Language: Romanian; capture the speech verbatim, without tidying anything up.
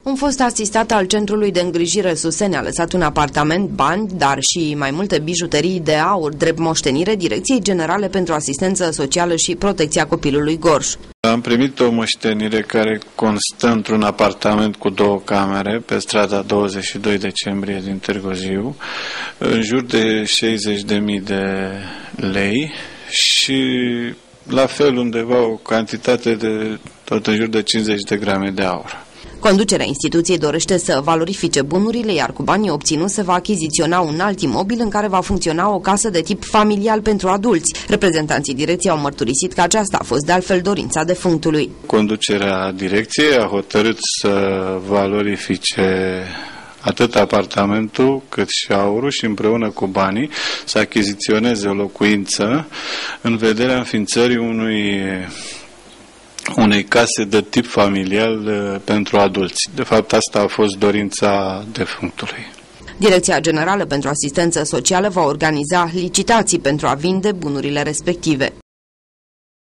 Un fost asistat al Centrului de Îngrijire Susene a lăsat un apartament, bani, dar și mai multe bijuterii de aur drept moștenire Direcției Generale pentru Asistență Socială și Protecția Copilului Gorj. Am primit o moștenire care constă într-un apartament cu două camere pe strada douăzeci și doi decembrie din Târgu Jiu, în jur de șaizeci de mii de lei și la fel undeva o cantitate de tot în jur de cincizeci de grame de aur. Conducerea instituției dorește să valorifice bunurile, iar cu banii obținuți se va achiziționa un alt imobil în care va funcționa o casă de tip familial pentru adulți. Reprezentanții direcției au mărturisit că aceasta a fost de altfel dorința defunctului. Conducerea direcției a hotărât să valorifice atât apartamentul cât și aurul și împreună cu banii să achiziționeze o locuință în vederea înființării unui unei case de tip familial pentru adulți. De fapt, asta a fost dorința defunctului. Direcția Generală pentru Asistență Socială va organiza licitații pentru a vinde bunurile respective.